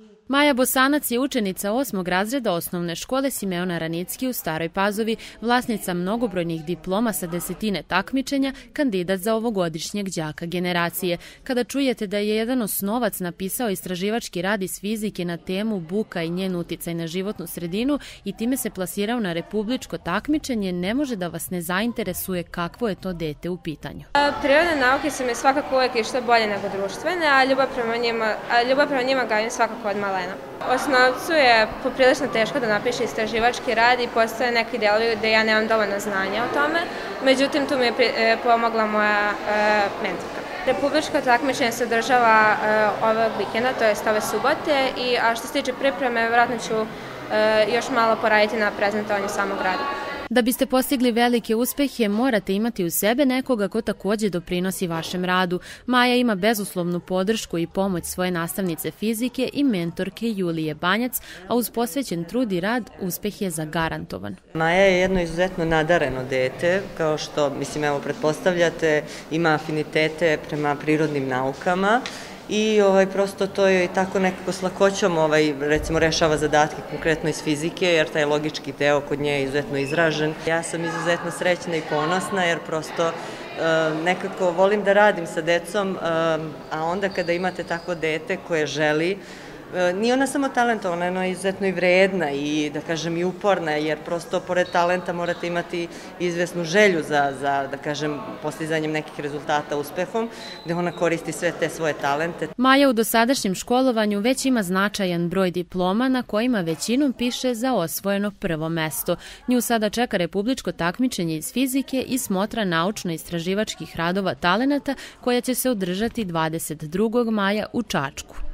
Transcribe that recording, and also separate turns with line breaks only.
Maja Bosanac je učenica 8. razreda osnovne škole Simeona Ranicki u Staroj Pazovi, vlasnica mnogobrojnih diploma sa desetine takmičenja, kandidat za ovogodišnjeg đaka generacije. Kada čujete da je jedan osnovac napisao istraživački rad iz fizike na temu buka i njen uticaj na životnu sredinu i time se plasirao na republičko takmičenje, ne može da vas ne zainteresuje kakvo je to dete u pitanju.
Prirodne nauke su mi svakako uvek išle bolje nego društvene, a ljubav prema njima gajim svakako od malena. Osnovcu je poprilično teško da napiše istraživački rad i postoje neki delovi gde ja nemam dovoljno znanja o tome, međutim tu mi je pomogla moja mentorka. Republičko takmičenje se održava ovog vikenda, to jest ove subote, a što se tiče pripreme, vjerojatno ću još malo poraditi na prezentovanju samog rada.
Da biste postigli velike uspehe, morate imati u sebe nekoga ko takođe doprinosi vašem radu. Maja ima bezuslovnu podršku i pomoć svoje nastavnice fizike i mentorke Julije Banjac, a uz posvećen trud i rad uspeh je zagarantovan.
Maja je jedno izuzetno nadareno dete, kao što, pretpostavljate, ima afinitete prema prirodnim naukama. I prosto to je tako nekako s lakoćom recimo rešava zadatke konkretno iz fizike, jer taj logički deo kod nje je izuzetno izražen. Ja sam izuzetno srećna i ponosna jer prosto nekako volim da radim sa decom, a onda kada imate tako dete koje želi, nije ona samo talentovana, ona je izuzetno i vredna i da kažem i uporna, jer prosto pored talenta morate imati izvesnu želju za da kažem postizanjem nekih rezultata uspehom, gde ona koristi sve te svoje talente.
Maja u dosadašnjem školovanju već ima značajan broj diploma na kojima većinom piše za osvojeno prvo mesto. Nju sada čeka republičko takmičenje iz fizike i smotra naučno-istraživačkih radova talenata koja će se održati 22. maja u Čačku.